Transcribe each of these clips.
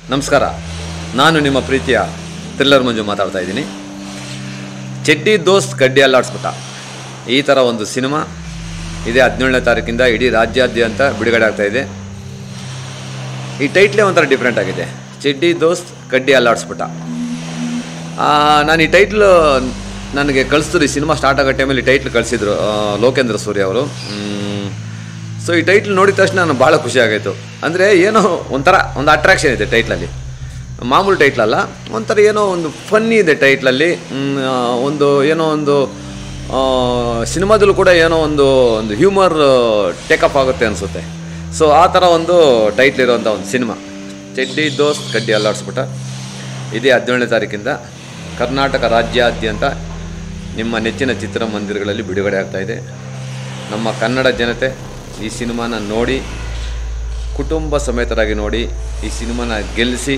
ನಮಸ್ಕಾರ. ನಾನು ನಿಮ್ಮ ಪ್ರೀತಿಯ ಥ್ರಿಲ್ಲರ್ ಮಂಜು ಮಾತಾಡ್ತಾ ಇದ್ದೀನಿ. ಚಡ್ಡಿ ದೋಸ್ತ್ ಕಡ್ಡಿ ಅಲ್ಲಾಡಿಸ್ಬಿಟ್ಟ, ಈ ಥರ ಒಂದು ಸಿನಿಮಾ ಇದೇ 17ನೇ ತಾರೀಕಿಂದ ಇಡೀ ರಾಜ್ಯಾದ್ಯಂತ ಬಿಡುಗಡೆ ಆಗ್ತಾಯಿದೆ. ಈ ಟೈಟ್ಲೇ ಒಂಥರ ಡಿಫ್ರೆಂಟ್ ಆಗಿದೆ, ಚಡ್ಡಿ ದೋಸ್ತ್ ಕಡ್ಡಿ ಅಲ್ಲಾಡಿಸ್ಬಿಟ್ಟ. ನಾನು ಈ ಟೈಟ್ಲು ನನಗೆ ಕಳಿಸಿದ್ರು, ಈ ಸಿನಿಮಾ ಸ್ಟಾರ್ಟ್ ಆಗೋ ಟೈಮಲ್ಲಿ ಟೈಟ್ಲ್ ಕಳಿಸಿದ್ರು ಲೋಕೇಂದ್ರ ಸೂರ್ಯ ಅವರು. ಸೊ ಈ ಟೈಟ್ಲ್ ನೋಡಿದ ತಕ್ಷಣ ನಾನು ಭಾಳ ಖುಷಿ ಆಗಾಯಿತು. ಅಂದರೆ ಏನೋ ಒಂಥರ ಒಂದು ಅಟ್ರಾಕ್ಷನ್ ಇದೆ ಟೈಟ್ಲಲ್ಲಿ, ಮಾಮೂಲು ಟೈಟ್ಲಲ್ಲ, ಒಂಥರ ಏನೋ ಒಂದು ಫನ್ನಿ ಇದೆ ಟೈಟ್ಲಲ್ಲಿ. ಏನೋ ಒಂದು ಸಿನಿಮಾದಲ್ಲೂ ಕೂಡ ಏನೋ ಒಂದು ಹ್ಯೂಮರ್ ಟೇಕಪ್ ಆಗುತ್ತೆ ಅನಿಸುತ್ತೆ. ಸೊ ಆ ಥರ ಒಂದು ಟೈಟ್ಲ್ ಇರೋವಂಥ ಒಂದು ಸಿನಿಮಾ ಚಡ್ಡಿ ದೋಸ್ತ್ ಕಡ್ಡಿ ಅಲ್ಲಾಡಿಸ್ಬಿಟ್ಟ. ಇದೇ 17ನೇ ತಾರೀಕಿಂದ ಕರ್ನಾಟಕ ರಾಜ್ಯಾದ್ಯಂತ ನಿಮ್ಮ ನೆಚ್ಚಿನ ಚಿತ್ರಮಂದಿರಗಳಲ್ಲಿ ಬಿಡುಗಡೆ ಆಗ್ತಾಯಿದೆ. ನಮ್ಮ ಕನ್ನಡ ಜನತೆ ಈ ಸಿನಿಮಾನ ನೋಡಿ, ಕುಟುಂಬ ಸಮೇತರಾಗಿ ನೋಡಿ, ಈ ಸಿನಿಮಾನ ಗೆಲ್ಲಿಸಿ.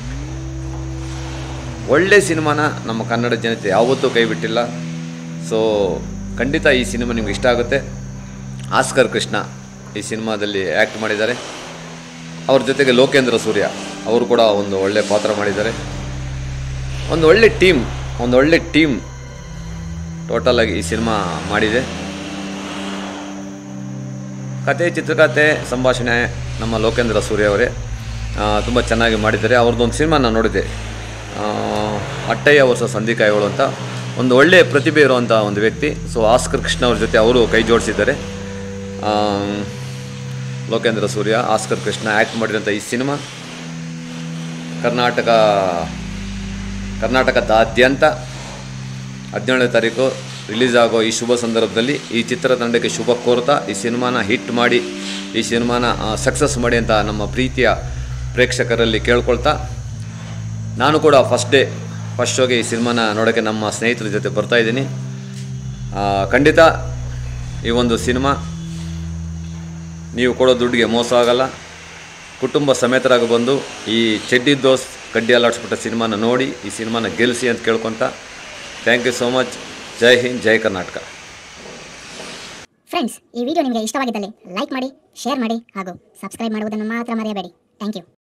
ಒಳ್ಳೆ ಸಿನಿಮಾನ ನಮ್ಮ ಕನ್ನಡ ಜನತೆ ಯಾವತ್ತೂ ಕೈ ಬಿಟ್ಟಿಲ್ಲ. ಸೊ ಖಂಡಿತ ಈ ಸಿನಿಮಾ ನಿಮ್ಗೆ ಇಷ್ಟ ಆಗುತ್ತೆ. ಆಸ್ಕರ್ ಕೃಷ್ಣ ಈ ಸಿನಿಮಾದಲ್ಲಿ ಆ್ಯಕ್ಟ್ ಮಾಡಿದ್ದಾರೆ. ಅವ್ರ ಜೊತೆಗೆ ಲೋಕೇಂದ್ರ ಸೂರ್ಯ ಅವರು ಕೂಡ ಒಂದು ಒಳ್ಳೆ ಪಾತ್ರ ಮಾಡಿದ್ದಾರೆ. ಒಂದು ಒಳ್ಳೆ ಟೀಮ್ ಟೋಟಲಾಗಿ ಈ ಸಿನಿಮಾ ಮಾಡಿದೆ. ಕತೆ, ಚಿತ್ರಕಥೆ, ಸಂಭಾಷಣೆ ನಮ್ಮ ಲೋಕೇಂದ್ರ ಸೂರ್ಯ ಅವರೇ ತುಂಬ ಚೆನ್ನಾಗಿ ಮಾಡಿದ್ದಾರೆ. ಅವ್ರದ್ದೊಂದು ಸಿನಿಮಾ ನಾನು ನೋಡಿದ್ದೆ, ಅಟ್ಟಯ್ಯ ವರ್ಸಸ್ ಸಂಧಿಕಾಯಿಗಳು ಅಂತ. ಒಂದು ಒಳ್ಳೆಯ ಪ್ರತಿಭೆ ಇರುವಂಥ ಒಂದು ವ್ಯಕ್ತಿ. ಸೊ ಆಸ್ಕರ್ ಕೃಷ್ಣ ಅವ್ರ ಜೊತೆ ಅವರು ಕೈ ಜೋಡಿಸಿದ್ದಾರೆ. ಲೋಕೇಂದ್ರ ಸೂರ್ಯ, ಆಸ್ಕರ್ ಕೃಷ್ಣ ಆ್ಯಕ್ಟ್ ಮಾಡಿರೋಂಥ ಈ ಸಿನಿಮಾ ಕರ್ನಾಟಕದಾದ್ಯಂತ 17ನೇ ತಾರೀಕು ರಿಲೀಸ್ ಆಗೋ ಈ ಶುಭ ಸಂದರ್ಭದಲ್ಲಿ ಈ ಚಿತ್ರತಂಡಕ್ಕೆ ಶುಭ ಕೋರ್ತಾ ಈ ಸಿನಿಮಾನ ಹಿಟ್ ಮಾಡಿ, ಈ ಸಿನಿಮಾನ ಸಕ್ಸಸ್ ಮಾಡಿ ಅಂತ ನಮ್ಮ ಪ್ರೀತಿಯ ಪ್ರೇಕ್ಷಕರಲ್ಲಿ ಕೇಳ್ಕೊಳ್ತಾ, ನಾನು ಕೂಡ ಫಸ್ಟ್ ಶೋಗೆ ಈ ಸಿನಿಮಾನ ನೋಡೋಕ್ಕೆ ನಮ್ಮ ಸ್ನೇಹಿತರ ಜೊತೆ ಬರ್ತಾಯಿದ್ದೀನಿ. ಖಂಡಿತ ಈ ಒಂದು ಸಿನಿಮಾ ನೀವು ಕೊಡೋ ದುಡ್ಡಿಗೆ ಮೋಸ ಆಗಲ್ಲ. ಕುಟುಂಬ ಸಮೇತರಾಗಿ ಬಂದು ಈ ಚಡ್ಡಿ ದೋಸ್ತ್ ಕಡ್ಡಿ ಅಲ್ಲಾಡಿಸ್ಬಿಟ್ಟ ಸಿನಿಮಾನ ನೋಡಿ, ಈ ಸಿನಿಮಾನ ಗೆಲ್ಲಿಸಿ ಅಂತ ಕೇಳ್ಕೊತಾ, ಥ್ಯಾಂಕ್ ಯು ಸೋ ಮಚ್. ಜೈ ಹಿಂದ್, ಜೈ ಕರ್ನಾಟಕ. ಫ್ರೆಂಡ್ಸ್, ಈ ವಿಡಿಯೋ ನಿಮಗೆ ಇಷ್ಟವಾಗಿದ್ದಲ್ಲಿ ಲೈಕ್ ಮಾಡಿ, ಶೇರ್ ಮಾಡಿ ಹಾಗೂ ಸಬ್ಸ್ಕ್ರೈಬ್ ಮಾಡುವುದನ್ನು ಮಾತ್ರ ಮರೆಯಬೇಡಿ. Thank you.